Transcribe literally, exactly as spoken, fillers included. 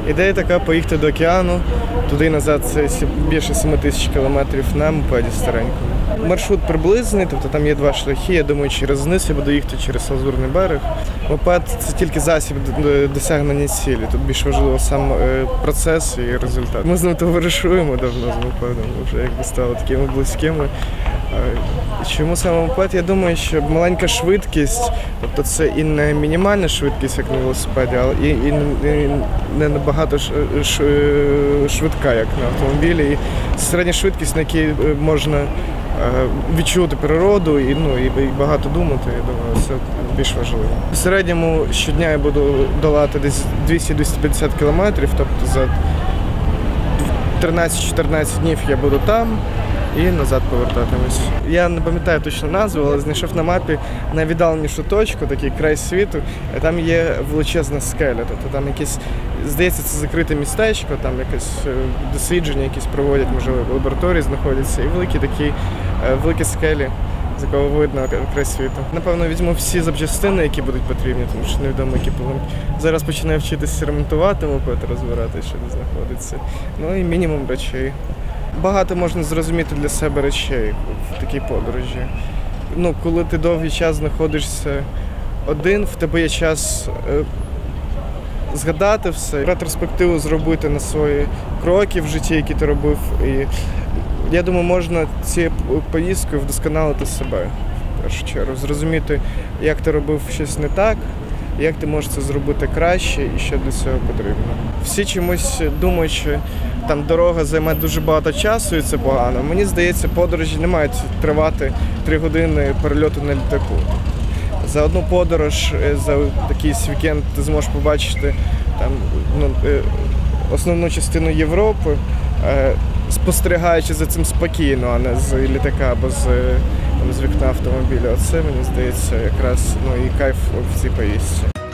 Ідея така поїхати до океану, туди і назад це більше семи тисяч кілометрів на мопеді старенькому. Маршрут приблизний, тобто там є два шляхи, я думаю, через низ я буду їхати через Лазурний берег. Мопед – це тільки засіб досягнення цілі, тут більш важливо сам процес і результат. Ми з ним товаришуємо давно з мопедом, вже якби стали такими близькими. Чому саме мопед? Я думаю, що маленька швидкість, тобто це і не мінімальна швидкість, як на велосипеді, але і, і не набагато швидка, як на автомобілі. І середня швидкість, на якій можна відчути природу і, ну, і багато думати, я думаю, це більш важливо. В середньому щодня я буду долати десь двісті - двісті п'ятдесят кілометрів, тобто за тринадцять-чотирнадцять днів я буду там і назад повертатимусь. Я не пам'ятаю точно назву, але знайшов на мапі найвіддаленішу точку, такий край світу, і там є величезна скеля, тобто там якесь, здається, це закрите містечко, там якесь дослідження якісь проводять, можливо, в лабораторії знаходяться, і великі такі, великі скелі, з якого видно край світу. Напевно, візьму всі запчастини, які будуть потрібні, тому що невідомо, які поломки. Зараз починаю вчитися ремонтувати мопед, розбирати, що де знаходиться. Ну і мінімум речей. Багато можна зрозуміти для себе речей в такій подорожі. Ну, коли ти довгий час знаходишся один, в тебе є час е, згадати все, ретроспективу зробити на свої кроки в житті, які ти робив. І я думаю, можна цією поїздкою вдосконалити себе, в першу чергу. Зрозуміти, як ти робив щось не так, як ти можеш це зробити краще і що для цього потрібно. Всі чомусь думають, що там дорога займе дуже багато часу і це погано. Мені здається, подорожі не мають тривати три години перельоту на літаку. За одну подорож, за такий вікенд ти зможеш побачити там, ну, основну частину Європи, спостерігаючи за цим спокійно, а не з літака або з, там, з вікна автомобіля. Оце, мені здається, якраз ну, і кайф в цій поїздці.